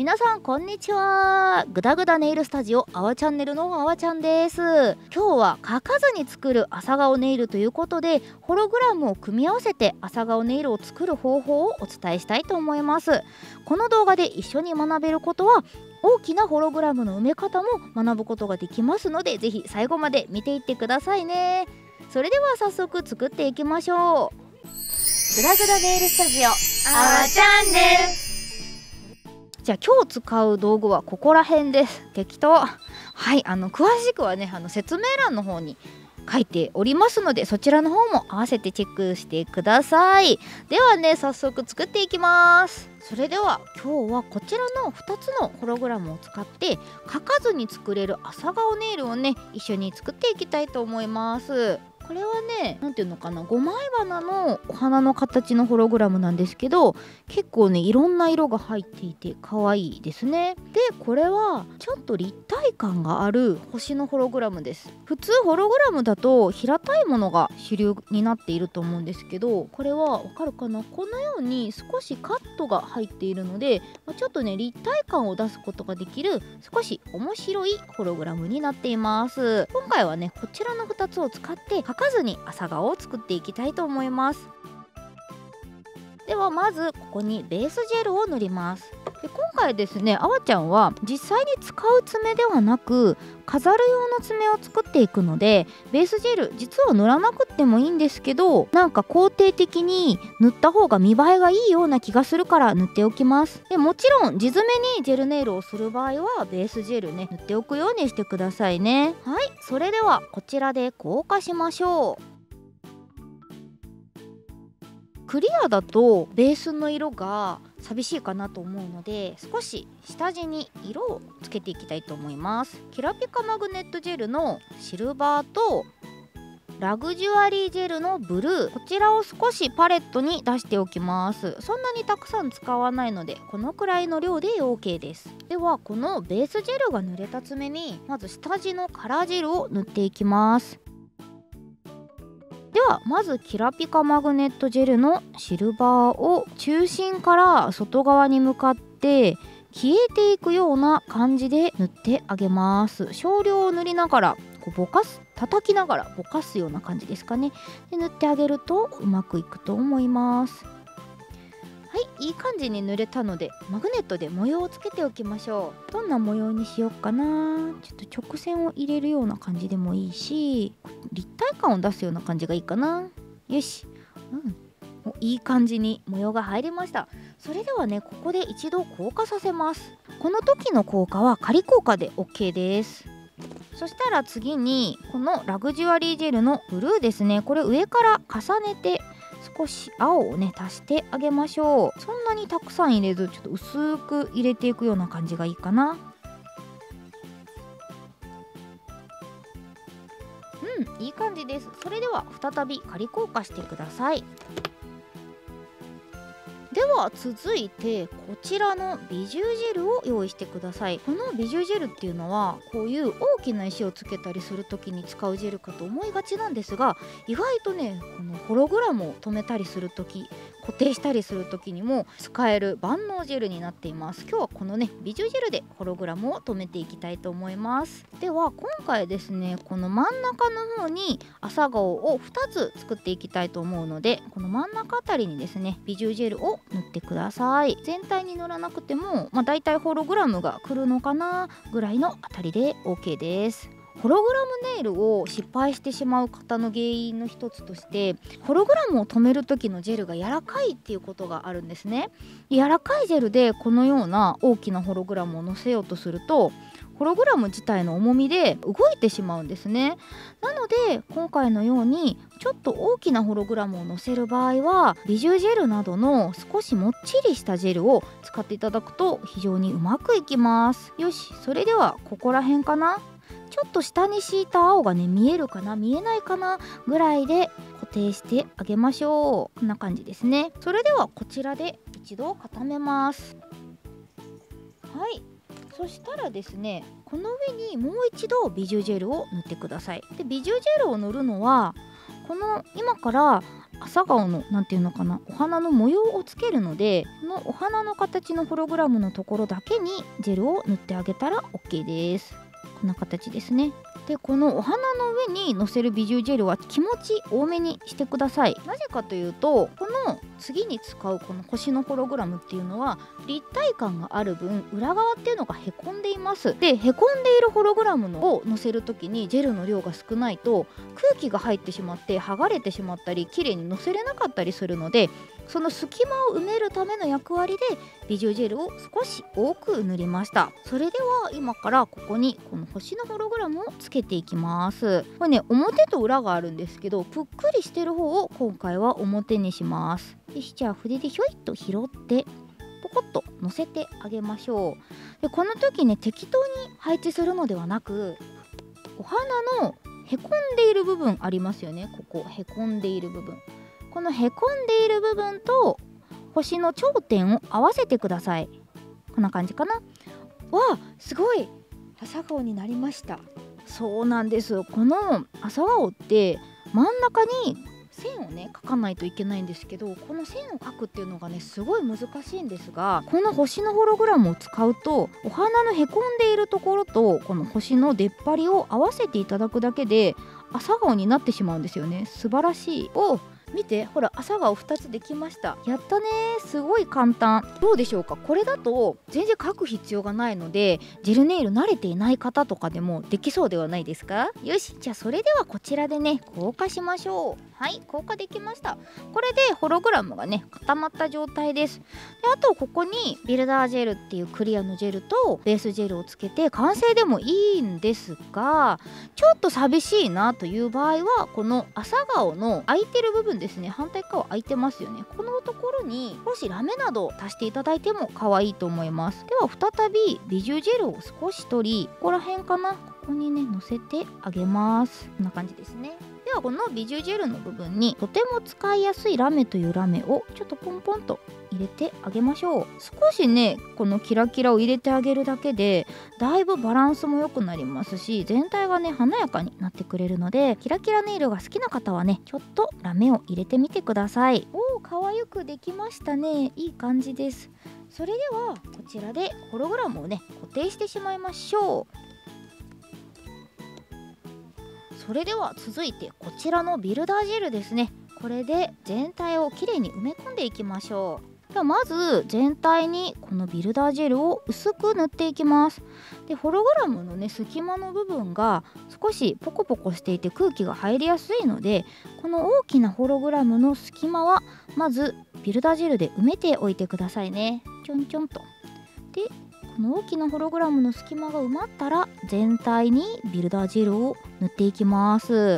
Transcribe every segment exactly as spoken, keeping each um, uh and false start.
皆さんこんにちは。グダグダネイルスタジオあわチャンネルのあわちゃんです。今日は書かずに作る朝顔ネイルということで、ホログラムを組み合わせて朝顔ネイルを作る方法をお伝えしたいと思います。この動画で一緒に学べることは、大きなホログラムの埋め方も学ぶことができますので、ぜひ最後まで見ていってくださいね。それでは早速作っていきましょう。グダグダネイルスタジオあわチャンネル。じゃあ今日使う道具はここら辺です。適当。はい、あの詳しくはね、あの説明欄の方に書いておりますので、そちらの方も合わせてチェックしてください。ではね、早速作っていきます。それでは今日はこちらのふたつのホログラムを使って書かずに作れる朝顔ネイルをね、一緒に作っていきたいと思います。これはね、なんていうのかな、ごまい花のお花の形のホログラムなんですけど、結構ねいろんな色が入っていて可愛いですね。でこれはちょっと立体感がある星のホログラムです。普通ホログラムだと平たいものが主流になっていると思うんですけど、これはわかるかな、このように少しカットが入っているので、ちょっとね立体感を出すことができる少し面白いホログラムになっています。今回はねこちらのふたつを使って書かずに朝顔を作っていきたいと思います。ではまずここにベースジェルを塗ります。で今回ですね、あわちゃんは実際に使う爪ではなく飾る用の爪を作っていくので、ベースジェル実は塗らなくってもいいんですけど、なんか肯定的に塗った方が見栄えがいいような気がするから塗っておきます。でもちろん地爪にジェルネイルをする場合はベースジェルね塗っておくようにしてくださいね。はい、それではこちらで硬化しましょう。クリアだとベースの色が寂しいかなと思うので、少し下地に色をつけていきたいと思います。キラピカマグネットジェルのシルバーとラグジュアリージェルのブルー、こちらを少しパレットに出しておきます。そんなにたくさん使わないのでこのくらいの量で OK です。ではこのベースジェルが塗れた爪にまず下地のカラージェルを塗っていきます。ではまずキラピカマグネットジェルのシルバーを中心から外側に向かって消えていくような感じで塗ってあげます。少量を塗りながらこうぼかす叩きながらぼかすような感じですかね。で塗ってあげるとうまくいくと思います。はい、いい感じに塗れたのでマグネットで模様をつけておきましょう。どんな模様にしようかな。ちょっと直線を入れるような感じでもいいし、立体感を出すような感じがいいかな。よし、うん、いい感じに模様が入りました。それではね、ここで一度硬化させます。この時の硬化は仮硬化で OK です。そしたら次にこのラグジュアリージェルのブルーですね、これ上から重ねて少し青をね足してあげましょう。そんなにたくさん入れず、ちょっと薄く入れていくような感じがいいかな。うん、いい感じです。それでは再び仮硬化してください。では続いてこちらの美獣ジェルを用意してください。この美獣ジェルっていうのはこういう大きな石をつけたりする時に使うジェルかと思いがちなんですが、意外とねこのホログラムを留めたりする時、固定したりする時にも使える万能ジェルになっています。今日はこのね美獣ジェルでホログラムを留めていきたいと思います。では今回ですね、この真ん中の方に朝顔をふたつ作っていきたいと思うので、この真ん中あたりにですね美獣ジェルを塗ってください。全体に塗らなくても、まあ、だいたいホログラムが来るのかなぐらいのあたりで OK です。ホログラムネイルを失敗してしまう方の原因の一つとして、ホログラムを留める時のジェルが柔らかいっていうことがあるんですね。柔らかいジェルでこのような大きなホログラムを乗せようとすると、ホログラム自体の重みで動いてしまうんですね。なので今回のようにちょっと大きなホログラムを乗せる場合は美獣ジェルなどの少しもっちりしたジェルを使っていただくと非常にうまくいきます。よし、それではここら辺かな。ちょっと下に敷いた青がね見えるかな見えないかなぐらいで固定してあげましょう。こんな感じですね。それではこちらで一度固めます。はい、そしたらですね、この上にもう一度美獣ジェルを塗ってください。で美獣ジェルを塗るのはこの今から朝顔のなんていうのかな、お花の模様をつけるので、このお花の形のホログラムのところだけにジェルを塗ってあげたら オーケー です。こんな形ですね。でこのお花の上にのせる美獣ジェルは気持ち多めにしてください。なぜかというと、この次に使うこの星のホログラムっていうのは立体感がある分裏側っていうのがへこんでいます。でへこんでいるホログラムのをのせる時にジェルの量が少ないと空気が入ってしまって剥がれてしまったり綺麗にのせれなかったりするので、その隙間を埋めるための役割で美獣ジェルを少し多く塗りました。それでは今からここにこの星のホログラムをつけていきます。これね、表と裏があるんですけど、ぷっくりしてる方を今回は表にします。よし、じゃあ筆でひょいっと拾ってポコッと乗せてあげましょう。でこの時ね、適当に配置するのではなく、お花のへこんでいる部分ありますよね。ここへこんでいる部分、このへこんでいる部分と星の頂点を合わせてください。こんな感じかな。わあ、すごい朝顔になりました。そうなんです。この朝顔って真ん中に線をね描かないといけないんですけど、この線を描くっていうのがねすごい難しいんですが、この星のホログラムを使うとお花のへこんでいるところとこの星の出っ張りを合わせていただくだけで朝顔になってしまうんですよね。素晴らしい。お、見て、ほら朝顔ふたつできました。やったね、すごい簡単。どうでしょうか。これだと全然描く必要がないので、ジェルネイル慣れていない方とかでもできそうではないですか。よし、じゃあそれではこちらでね硬化しましょう。はい、硬化できました。これでホログラムがね固まった状態です。であとここにビルダージェルっていうクリアのジェルとベースジェルをつけて完成でもいいんですが、ちょっと寂しいなという場合はこの朝顔の空いてる部分ですね、反対側空いてますよね。このところに少しラメなどを足していただいても可愛いと思います。では再び美獣ジェルを少し取り、ここら辺かな、ここにねのせてあげます。こんな感じですね。ではこの美獣ジェルの部分にとても使いやすいラメというラメをちょっとポンポンと入れてあげましょう。少しねこのキラキラを入れてあげるだけでだいぶバランスも良くなりますし、全体がね華やかになってくれるので、キラキラネイルが好きな方はねちょっとラメを入れてみてください。おー、可愛くできましたね。いい感じです。それではこちらでホログラムをね固定してしまいましょう。それでは続いてこちらのビルダージェルですね。これで全体をきれいに埋め込んでいきましょう。ではまず全体にこのビルダージェルを薄く塗っていきます。でホログラムのね隙間の部分が少しポコポコしていて空気が入りやすいので、この大きなホログラムの隙間はまずビルダージェルで埋めておいてくださいね。ちょんちょんと。でこの大きなホログラムの隙間が埋まったら全体にビルダージェルを塗っていきます。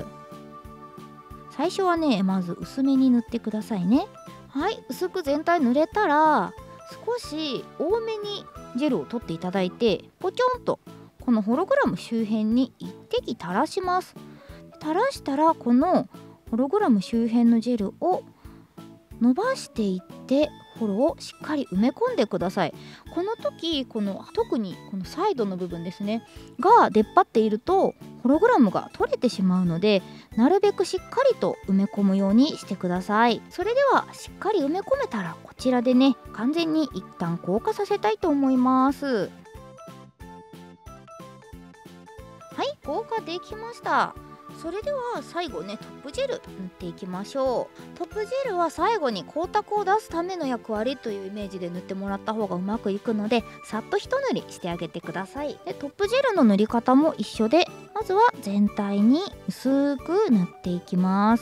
最初はねまず薄めに塗ってくださいね。はい、薄く全体塗れたら少し多めにジェルを取っていただいて、ポチョンとこのホログラム周辺に一滴垂らします。垂らしたらこのホログラム周辺のジェルを伸ばしていってホロをしっかり埋め込んでください。この時この特にこのサイドの部分ですねが出っ張っているとホログラムが取れてしまうので、なるべくしっかりと埋め込むようにしてください。それではしっかり埋め込めたらこちらでね完全に一旦硬化させたいと思います。はい、硬化できました。それでは最後ねトップジェル塗っていきましょう。トップジェルは最後に光沢を出すための役割というイメージで塗ってもらった方がうまくいくので、さっと一塗りしてあげてください。でトップジェルの塗り方も一緒で、まずは全体に薄く塗っていきます。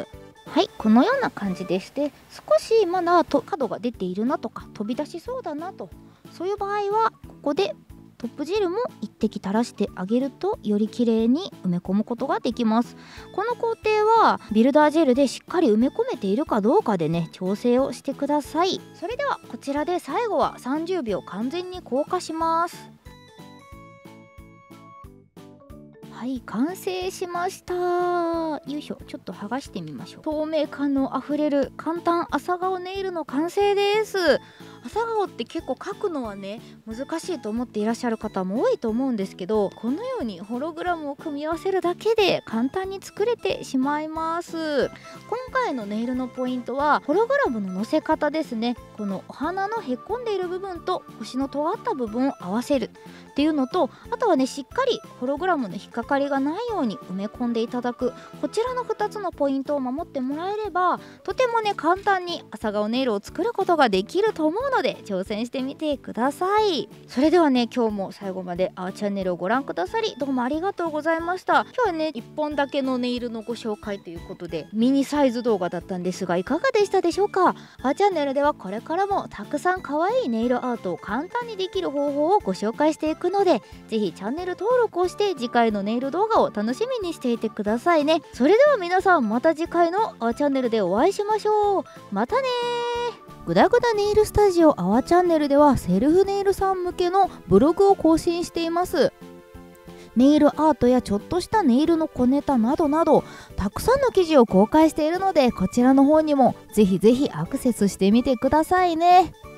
はい、このような感じです。で少しまだと角が出ているなとか飛び出しそうだなと、そういう場合はここでトップジェルも一滴垂らしてあげるとより綺麗に埋め込むことができます。この工程はビルダージェルでしっかり埋め込めているかどうかでね調整をしてください。それではこちらで最後はさんじゅうびょう完全に硬化します。はい、完成しました。よいしょ、ちょっと剥がしてみましょう。透明感のあふれる簡単朝顔ネイルの完成です。 朝顔って結構描くのはね難しいと思っていらっしゃる方も多いと思うんですけど、このようにホログラムを組み合わせるだけで簡単に作れてしまいます。今回のネイルのポイントはホログラムの乗せ方ですね。このお花のへっこんでいる部分と星の尖った部分を合わせるっていうのと、あとはねしっかりホログラムの引っかかりがないように埋め込んでいただく、こちらのふたつのポイントを守ってもらえればとてもね簡単に朝顔ネイルを作ることができると思うので挑戦してみてください。それではね今日も最後まであわチャンネルをご覧くださりどうもありがとうございました。今日はねいっぽんだけのネイルのご紹介ということでミニサイズ動画だったんですが、いかがでしたでしょうか。あわチャンネルではこれからもたくさん可愛いネイルアートを簡単にできる方法をご紹介していくので、ぜひチャンネル登録をして次回のネイル動画を楽しみにしていてくださいね。それでは皆さんまた次回のあわチャンネルでお会いしましょう。またねー。グダグダネイルスタジオあわチャンネルではセルフネイルさん向けのブログを更新しています。ネイルアートやちょっとしたネイルの小ネタなどなどたくさんの記事を公開しているので、こちらの方にもぜひぜひアクセスしてみてくださいね。